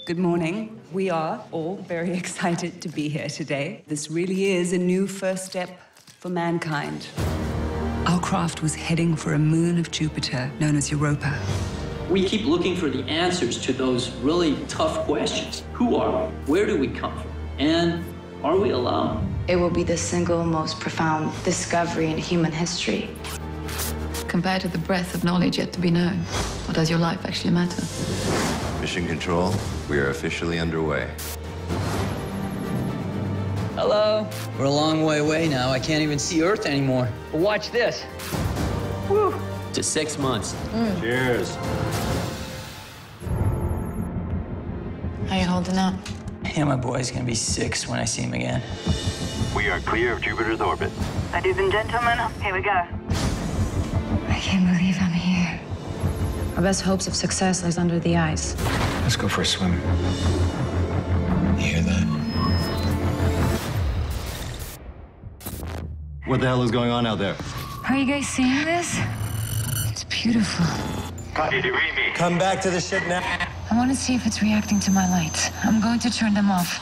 Good morning. We are all very excited to be here today. This really is a new first step for mankind. Our craft was heading for a moon of Jupiter known as Europa. We keep looking for the answers to those really tough questions. Who are we? Where do we come from? And are we alone? It will be the single most profound discovery in human history. Compared to the breadth of knowledge yet to be known, what does your life actually matter? Mission Control, we are officially underway. Hello. We're a long way away now. I can't even see Earth anymore. But watch this. Woo. To 6 months. Cheers. How you holding up? Yeah, my boy's gonna be 6 when I see him again. We are clear of Jupiter's orbit. Ladies and gentlemen, here we go. I can't believe I'm here. Our best hopes of success lies under the ice. Let's go for a swim. You hear that? What the hell is going on out there? Are you guys seeing this? It's beautiful. Did you read me? Come back to the ship now. I want to see if it's reacting to my lights. I'm going to turn them off.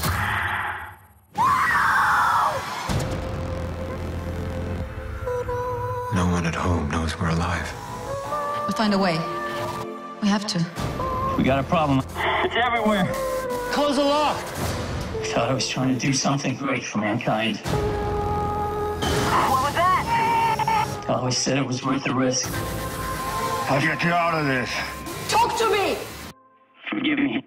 No one at home knows we're alive. We'll find a way. We have to. We got a problem. It's everywhere. Close the lock. I thought I was trying to do something great for mankind. What was that? I always said it was worth the risk. I'll get you out of this. Talk to me! Forgive me.